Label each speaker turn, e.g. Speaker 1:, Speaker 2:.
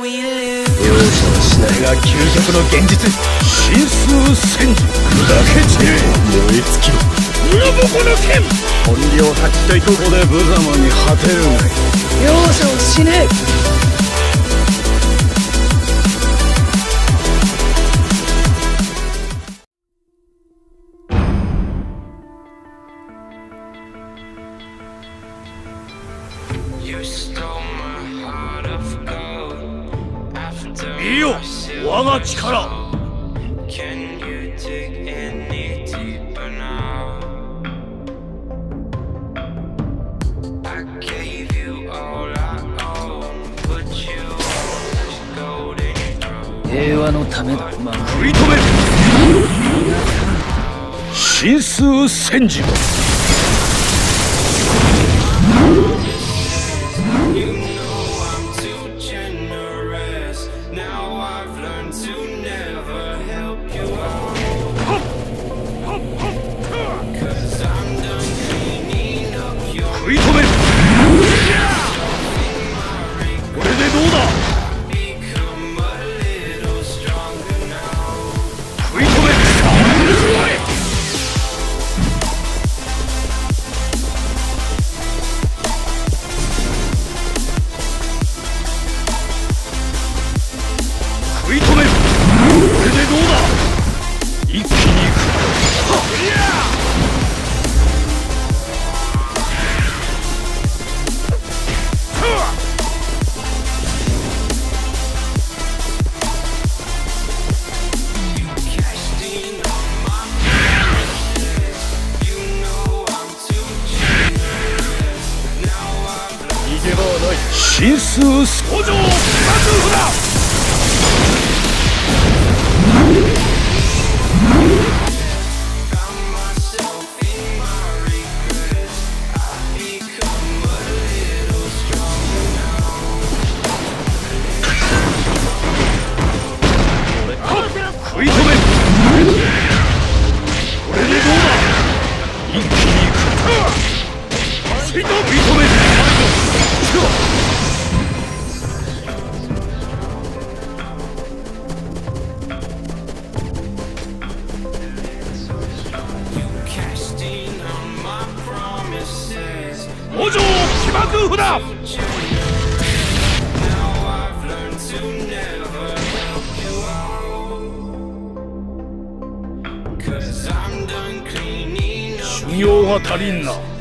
Speaker 1: 容赦はしないが究極の現実。神数戦時砕け散れ燃え尽きろ裏ボコの剣。本領発揮といここで無様に果てるがいい。容赦はしねえ。見よ我が力。平和のためだ。食い止める。神数戦時。食い止める。これでどうだ。食い止める。食い止める。これでどうだ。一気にいく。神数相乗爆風だ。食い止める。これでどうだ。一気にいく。食い止める。五条起爆符だ。修行が足りんな。